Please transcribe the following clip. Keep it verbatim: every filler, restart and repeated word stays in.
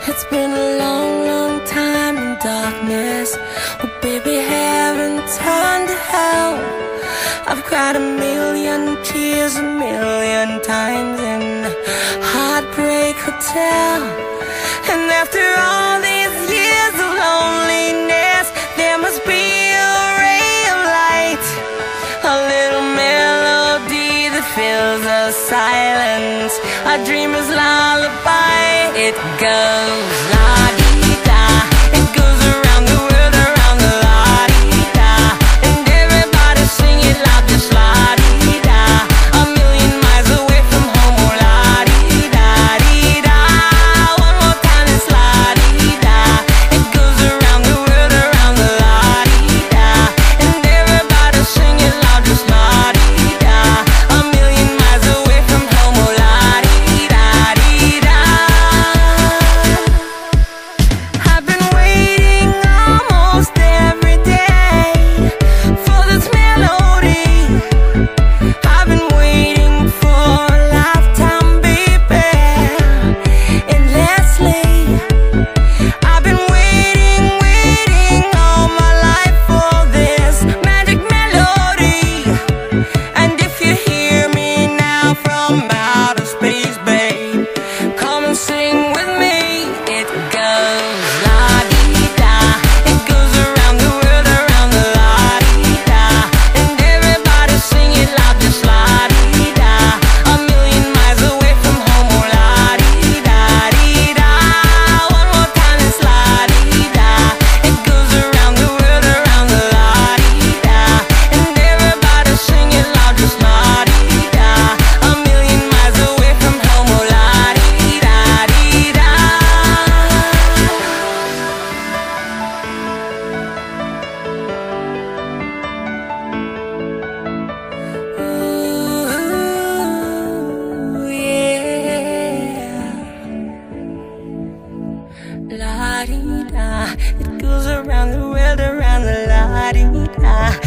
It's been a long, long time in darkness. Oh baby, heaven turned to hell. I've cried a million tears a million times in a heartbreak hotel. And after all these years of loneliness, there must be a ray of light, a little melody that fills the silence, a dreamer's lullaby. It goes la-dee-da, it goes around the world, around the la-dee-da, and everybody sing it loud, just la-dee-da, a million miles away from home, oh la-dee-da-dee-da, one more time it's la-dee-da, it goes around the world, around the la-dee-da, and everybody sing it loud, just la-dee-da, a million miles away from home, oh la-dee-da-dee-da. I've been waiting almost every day for this melody. I've been waiting for a lifetime, baby, endlessly. I've been waiting, waiting all my life for this magic melody. And if you hear me now from outer space, babe, come and sing with me. It goes la-dee-da, it goes around the world, around the la-dee-da, and everybody sing it loud, just la-dee-da, a million miles away from home, oh la-dee-da-dee-da, one more time it's la-dee-da, it goes around the world, around the la-dee-da, and everybody sing it loud, just la-dee-da, a million miles away from home, oh la-dee-da-dee-da. Ooh, yeah. La-dee-da, it goes around the world, around the la-dee-da,